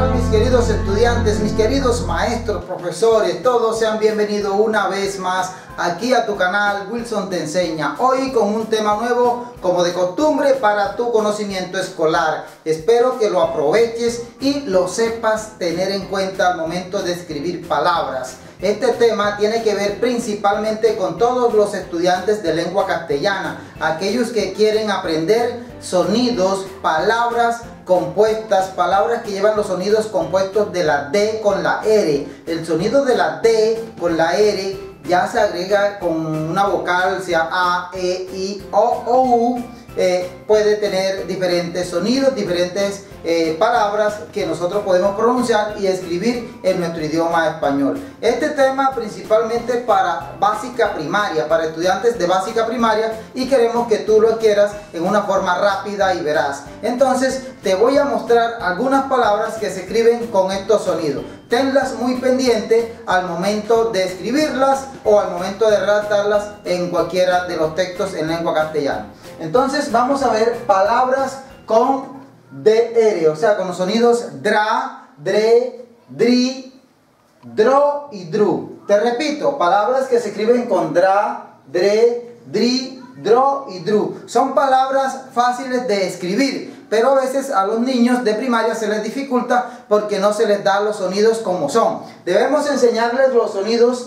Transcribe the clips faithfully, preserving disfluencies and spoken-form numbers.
tal, mis queridos estudiantes, mis queridos maestros, profesores? Todos sean bienvenidos una vez más aquí a tu canal Wilson Te Enseña. Hoy con un tema nuevo, como de costumbre, para tu conocimiento escolar. Espero que lo aproveches y lo sepas tener en cuenta al momento de escribir palabras. Este tema tiene que ver principalmente con todos los estudiantes de lengua castellana, aquellos que quieren aprender sonidos, palabras compuestas, palabras que llevan los sonidos compuestos de la D con la R. El sonido de la D con la R ya se agrega con una vocal, sea A, E, I, O o U. Eh, puede tener diferentes sonidos, diferentes eh, palabras que nosotros podemos pronunciar y escribir en nuestro idioma español. Este tema principalmente para básica primaria, para estudiantes de básica primaria, y queremos que tú lo adquieras en una forma rápida y veraz. Entonces te voy a mostrar algunas palabras que se escriben con estos sonidos. Tenlas muy pendiente al momento de escribirlas o al momento de redactarlas en cualquiera de los textos en lengua castellana. Entonces vamos a ver palabras con D R, o sea, con los sonidos dra, dre, dri, dro y dru. Te repito, palabras que se escriben con dra, dre, dri, dro y dru. Son palabras fáciles de escribir, pero a veces a los niños de primaria se les dificulta porque no se les da los sonidos como son. Debemos enseñarles los sonidos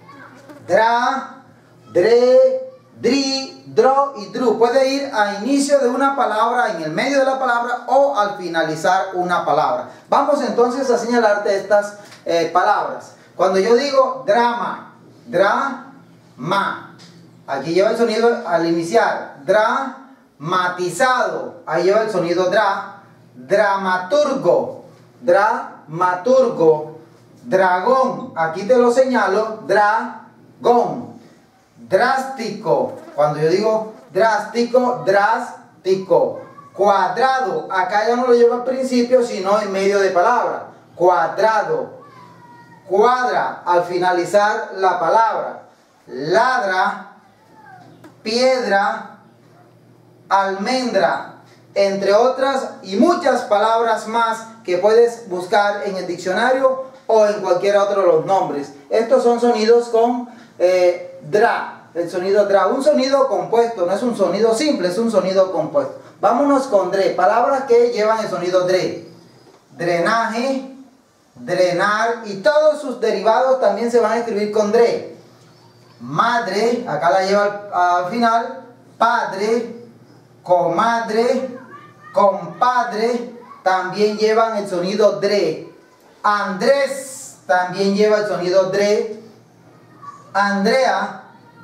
dra, dre, dri, dro y dru. Puede ir a inicio de una palabra, en el medio de la palabra o al finalizar una palabra. Vamos entonces a señalarte estas eh, palabras. Cuando yo digo drama, drama, aquí lleva el sonido al iniciar. Dramatizado, ahí lleva el sonido dra. Dramaturgo, dramaturgo. Dragón, aquí te lo señalo, dragón. Drástico, cuando yo digo drástico, drástico. Cuadrado, acá ya no lo llevo al principio, sino en medio de palabra. Cuadrado. Cuadra, al finalizar la palabra. Ladra, piedra, almendra, entre otras y muchas palabras más que puedes buscar en el diccionario o en cualquier otro de los nombres. Estos son sonidos con eh, dra. El sonido dra, un sonido compuesto, no es un sonido simple, es un sonido compuesto. Vámonos con dre, palabras que llevan el sonido dre. Drenaje, drenar, y todos sus derivados también se van a escribir con dre. Madre, acá la lleva al, al final. Padre, comadre, compadre, también llevan el sonido dre. Andrés, también lleva el sonido dre. Andrea,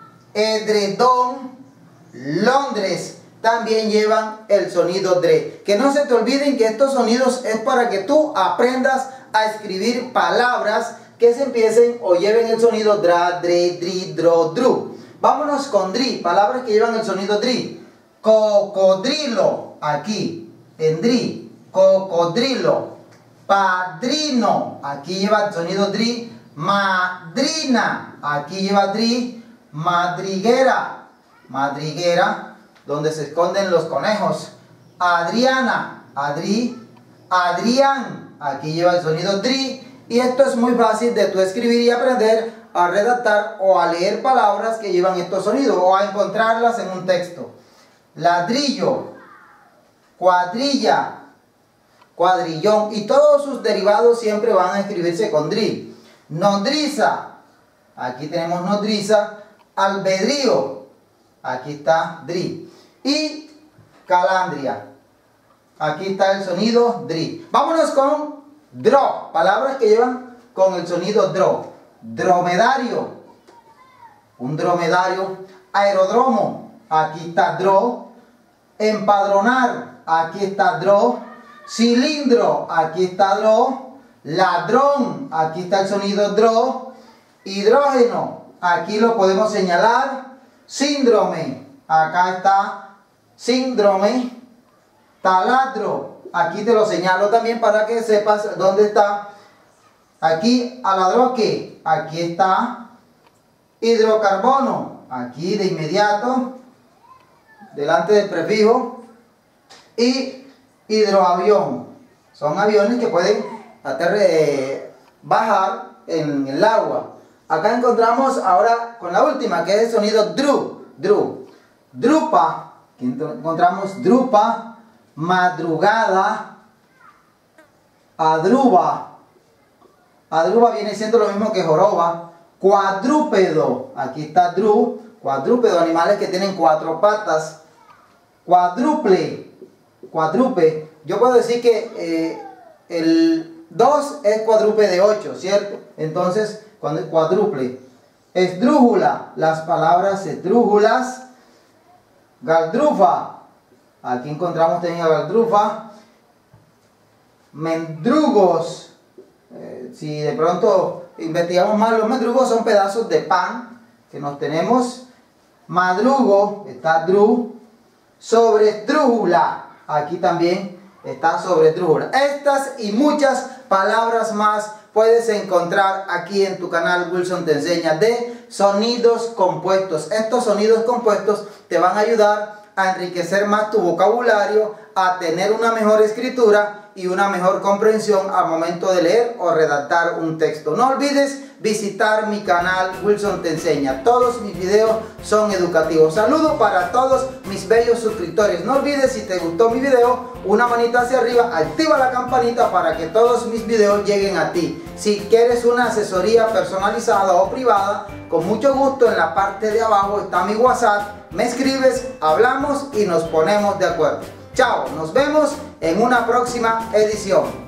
edredón, Londres, también llevan el sonido dre. Que no se te olviden que estos sonidos es para que tú aprendas a escribir palabras que se empiecen o lleven el sonido dra, dre, dri, dro, dru. Vámonos con dri, palabras que llevan el sonido dri. Cocodrilo, aquí, en dri, cocodrilo. Padrino, aquí lleva el sonido dri. Madrina, aquí lleva dri. Madriguera, madriguera, donde se esconden los conejos. Adriana, Adri, Adrián, aquí lleva el sonido dri. Y esto es muy fácil de tú escribir y aprender a redactar o a leer palabras que llevan estos sonidos o a encontrarlas en un texto. Ladrillo, cuadrilla, cuadrillón, y todos sus derivados siempre van a escribirse con dri. Nodriza, aquí tenemos nodriza. Albedrío, aquí está dri. Y calandria, aquí está el sonido dri. Vámonos con dro, palabras que llevan con el sonido dro. Dromedario, un dromedario. Aeródromo, aquí está dro. Empadronar, aquí está dro. Cilindro, aquí está dro. Ladrón, aquí está el sonido dro. Hidrógeno, aquí lo podemos señalar. Síndrome, acá está síndrome. Taladro, aquí te lo señalo también para que sepas dónde está. Aquí aladroque, aquí está. Hidrocarbono, aquí de inmediato, delante del prefijo. Y hidroavión, son aviones que pueden aterre, bajar en el agua. Acá encontramos ahora con la última, que es el sonido dru, dru. Drupa, aquí encontramos drupa, madrugada, adruba. Adruba viene siendo lo mismo que joroba. Cuadrúpedo, aquí está dru, cuadrúpedo, animales que tienen cuatro patas. Cuádruple, cuadrupe. Yo puedo decir que eh, el dos es cuádruple de ocho, ¿cierto? Entonces, cuando es cuádruple. Esdrújula, las palabras esdrújulas. Galdrufa, aquí encontramos también a galdrufa. Mendrugos, eh, si de pronto investigamos más, los mendrugos son pedazos de pan que nos tenemos. Madrugo, está dru. Sobresdrújula, aquí también está sobresdrújula. Estas y muchas palabras más puedes encontrar aquí en tu canal Wilson Te Enseña, de sonidos compuestos. Estos sonidos compuestos te van a ayudar a enriquecer más tu vocabulario, a tener una mejor escritura y una mejor comprensión al momento de leer o redactar un texto. No olvides visitar mi canal Wilson Te Enseña. Todos mis videos son educativos. Saludos para todos mis bellos suscriptores. No olvides, si te gustó mi video, una manita hacia arriba, activa la campanita para que todos mis videos lleguen a ti. Si quieres una asesoría personalizada o privada, con mucho gusto en la parte de abajo está mi WhatsApp. Me escribes, hablamos y nos ponemos de acuerdo. Chao, nos vemos en una próxima edición.